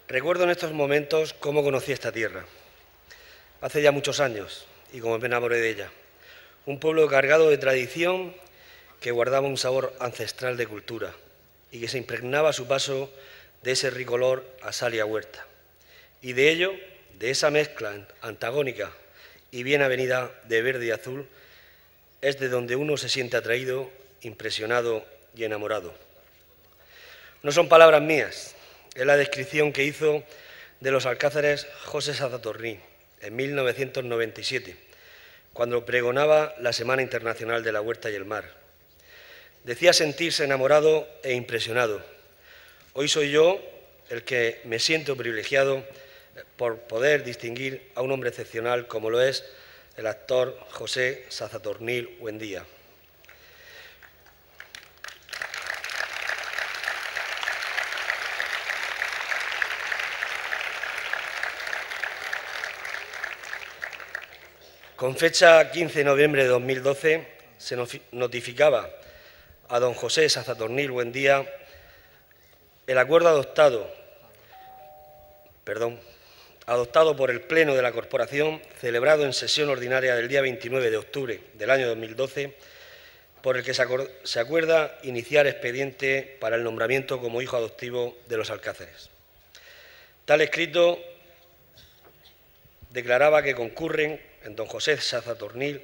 Recuerdo en estos momentos cómo conocí esta tierra. Hace ya muchos años, y cómo me enamoré de ella. Un pueblo cargado de tradición que guardaba un sabor ancestral de cultura y que se impregnaba a su paso de ese rico olor a sal y a huerta. Y de ello, de esa mezcla antagónica y bien avenida de verde y azul, es de donde uno se siente atraído, impresionado y enamorado. No son palabras mías, es la descripción que hizo de los alcázares José Sazatornil en 1997, cuando pregonaba la Semana Internacional de la Huerta y el Mar. Decía sentirse enamorado e impresionado. Hoy soy yo el que me siento privilegiado por poder distinguir a un hombre excepcional como lo es el actor José Sazatornil Buendía. Con fecha 15 de noviembre de 2012 se notificaba a don José Sazatornil Buendía el acuerdo adoptado por el Pleno de la Corporación, celebrado en sesión ordinaria del día 29 de octubre del año 2012, por el que se acuerda iniciar expediente para el nombramiento como hijo adoptivo de los alcázares. Tal escrito declaraba que concurren en don José Sazatornil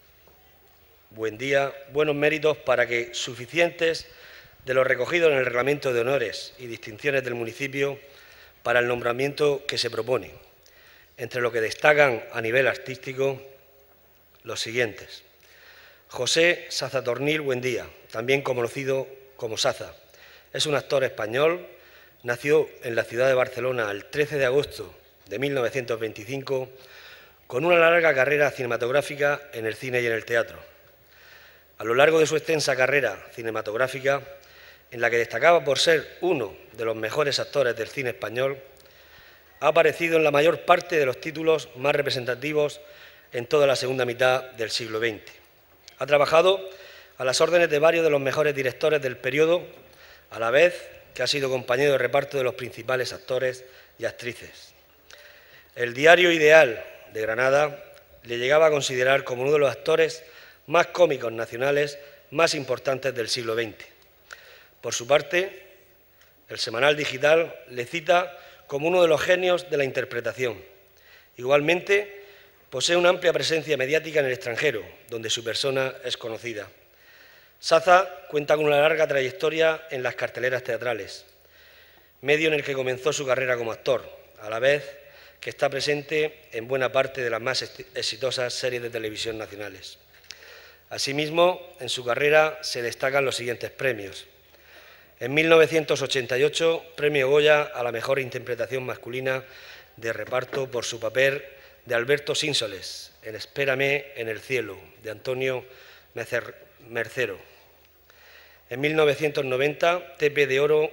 Buendía buenos méritos para que suficientes de los recogidos en el reglamento de honores y distinciones del municipio para el nombramiento que se propone, entre lo que destacan a nivel artístico los siguientes. José Sazatornil Buendía, también conocido como Saza, es un actor español, nació en la ciudad de Barcelona el 13 de agosto de 1925, con una larga carrera cinematográfica en el cine y en el teatro. A lo largo de su extensa carrera cinematográfica, en la que destacaba por ser uno de los mejores actores del cine español, ha aparecido en la mayor parte de los títulos más representativos en toda la segunda mitad del siglo XX. Ha trabajado a las órdenes de varios de los mejores directores del periodo, a la vez que ha sido compañero de reparto de los principales actores y actrices. El Diario Ideal de Granada le llegaba a considerar como uno de los actores más cómicos nacionales más importantes del siglo XX. Por su parte, el Semanal Digital le cita como uno de los genios de la interpretación. Igualmente, posee una amplia presencia mediática en el extranjero, donde su persona es conocida. Saza cuenta con una larga trayectoria en las carteleras teatrales, medio en el que comenzó su carrera como actor, a la vez que está presente en buena parte de las más exitosas series de televisión nacionales. Asimismo, en su carrera se destacan los siguientes premios. En 1988, Premio Goya a la mejor interpretación masculina de reparto por su papel de Alberto Sínsoles en Espérame en el cielo, de Antonio Mercero. En 1990, Tepe de Oro,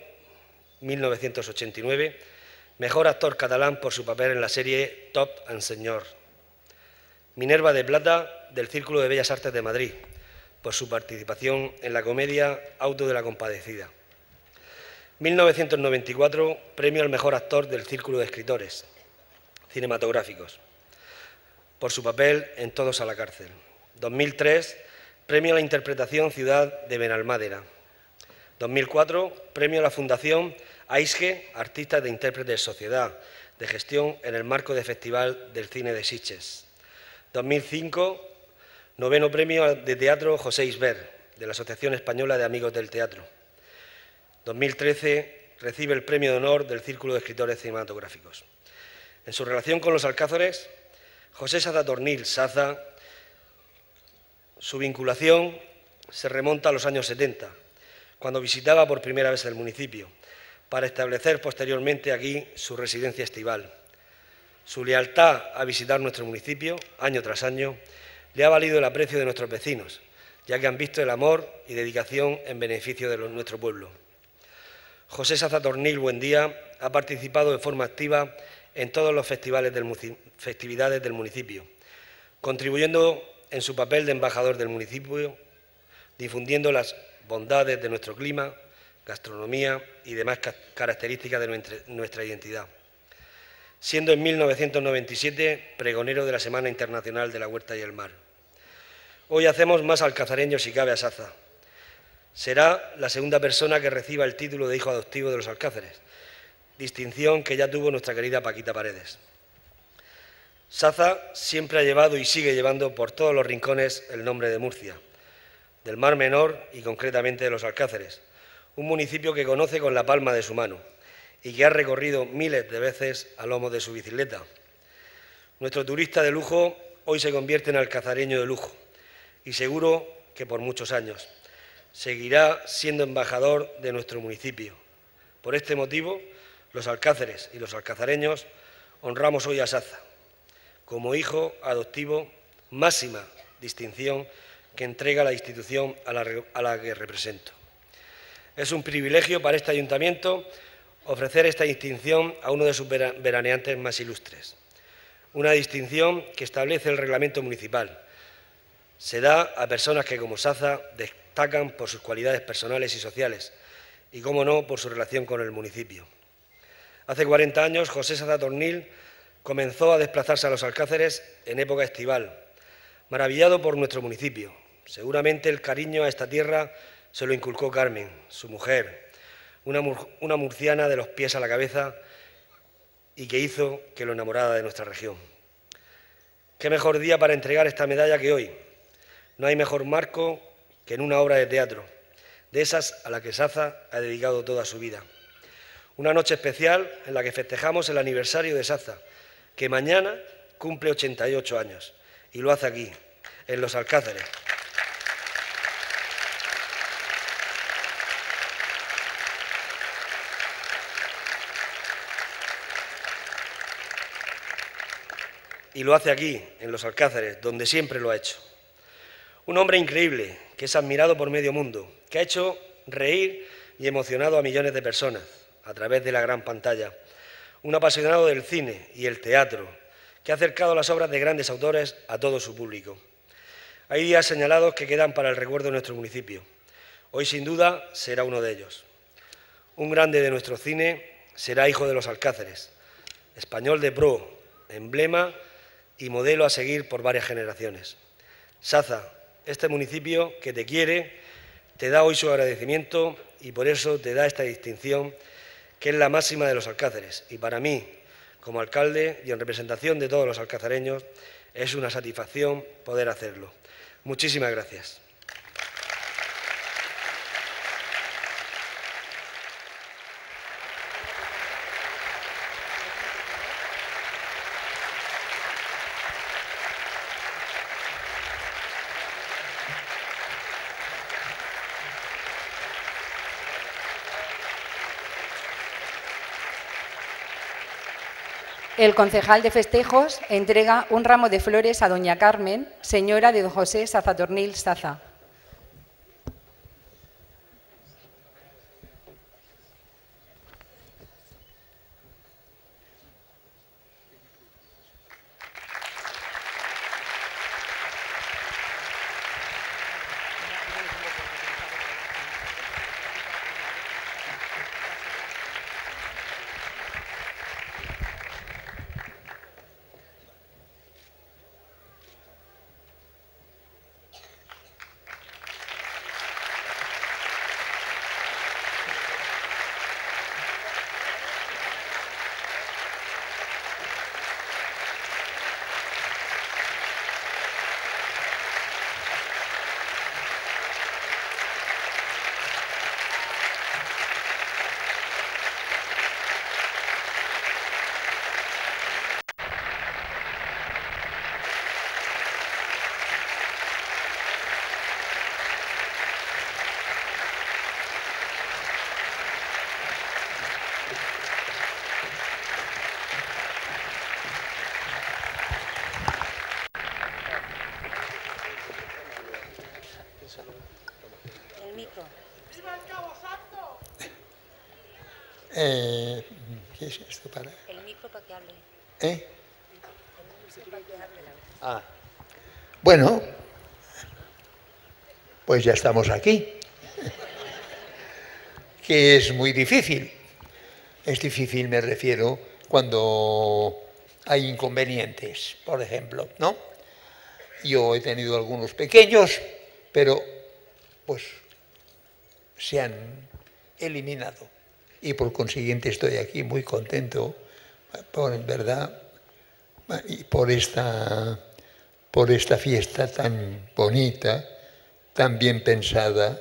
1989, mejor actor catalán por su papel en la serie Top and Senyor. Minerva de Plata, del Círculo de Bellas Artes de Madrid, por su participación en la comedia Auto de la Compadecida. 1994, premio al mejor actor del Círculo de Escritores Cinematográficos, por su papel en Todos a la cárcel. 2003, premio a la interpretación Ciudad de Benalmádena. 2004, premio a la Fundación AISGE, Artistas de Intérpretes Sociedad de Gestión en el marco del Festival del Cine de Sitges. 2005, noveno premio de teatro José Isbert, de la Asociación Española de Amigos del Teatro. 2013, recibe el premio de honor del Círculo de Escritores Cinematográficos. En su relación con los alcázares, José Sazatornil Saza, su vinculación se remonta a los años 70, cuando visitaba por primera vez el municipio, para establecer posteriormente aquí su residencia estival. Su lealtad a visitar nuestro municipio, año tras año, le ha valido el aprecio de nuestros vecinos, ya que han visto el amor y dedicación en beneficio de nuestro pueblo. José Sazatornil Buendía ha participado de forma activa en todos los festividades del municipio, contribuyendo en su papel de embajador del municipio, difundiendo las bondades de nuestro clima, gastronomía y demás características de nuestra identidad. siendo en 1997 pregonero de la Semana Internacional de la Huerta y el Mar. Hoy hacemos más alcazareños si cabe a Saza. Será la segunda persona que reciba el título de hijo adoptivo de los Alcázares, distinción que ya tuvo nuestra querida Paquita Paredes. Saza siempre ha llevado y sigue llevando por todos los rincones el nombre de Murcia, del Mar Menor y concretamente de los Alcázares, un municipio que conoce con la palma de su mano y que ha recorrido miles de veces a lomo de su bicicleta. Nuestro turista de lujo hoy se convierte en alcazareño de lujo y seguro que por muchos años seguirá siendo embajador de nuestro municipio. Por este motivo, los Alcázares y los alcazareños honramos hoy a Saza como hijo adoptivo, máxima distinción que entrega la institución a la que represento. Es un privilegio para este ayuntamiento ofrecer esta distinción a uno de sus veraneantes más ilustres. Una distinción que establece el reglamento municipal. Se da a personas que, como Saza, destacan por sus cualidades personales y sociales y, cómo no, por su relación con el municipio. Hace 40 años, José Saza Tornil comenzó a desplazarse a los Alcázares en época estival, maravillado por nuestro municipio. Seguramente el cariño a esta tierra se lo inculcó Carmen, su mujer, una murciana de los pies a la cabeza y que hizo que lo enamorara de nuestra región. Qué mejor día para entregar esta medalla que hoy. No hay mejor marco que en una obra de teatro, de esas a la que Saza ha dedicado toda su vida. Una noche especial en la que festejamos el aniversario de Saza, que mañana cumple 88 años, y lo hace aquí, en los Alcázares. Y lo hace aquí, en los Alcázares, donde siempre lo ha hecho. Un hombre increíble, que es admirado por medio mundo, que ha hecho reír y emocionado a millones de personas a través de la gran pantalla. Un apasionado del cine y el teatro, que ha acercado las obras de grandes autores a todo su público. Hay días señalados que quedan para el recuerdo de nuestro municipio. Hoy, sin duda, será uno de ellos. Un grande de nuestro cine será hijo de los Alcázares, español de pro, emblema y modelo a seguir por varias generaciones. Saza, este municipio que te quiere, te da hoy su agradecimiento y por eso te da esta distinción que es la máxima de los Alcázares. Y para mí, como alcalde y en representación de todos los alcazareños, es una satisfacción poder hacerlo. Muchísimas gracias. El concejal de festejos entrega un ramo de flores a doña Carmen, señora de don José Saza Tornil Saza. El micro. ¡Viva el Cabo Santo! ¿Qué es esto para? El micro para que hable. ¿Eh? El micro para que hable. Ah. Bueno, pues ya estamos aquí. Que es muy difícil. Es difícil, me refiero, cuando hay inconvenientes, por ejemplo, ¿no? Yo he tenido algunos pequeños, pero pues se han eliminado. Y por consiguiente estoy aquí muy contento, en verdad, y por esta fiesta tan bonita, tan bien pensada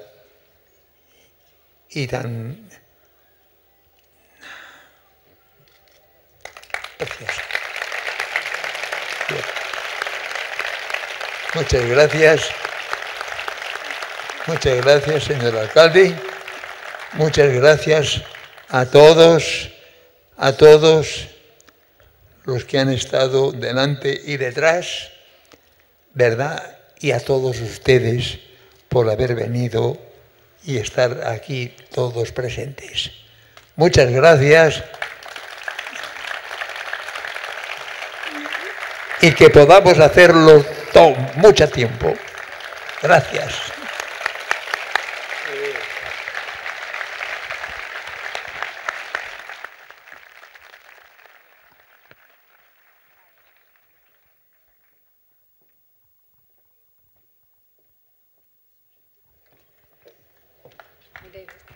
y tan preciosa. Bien. Muchas gracias, señor alcalde. Muchas gracias a todos los que han estado delante y detrás, ¿verdad? Y a todos ustedes por haber venido y estar aquí todos presentes. Muchas gracias. Y que podamos hacerlo todo, mucho tiempo. Gracias. Mire.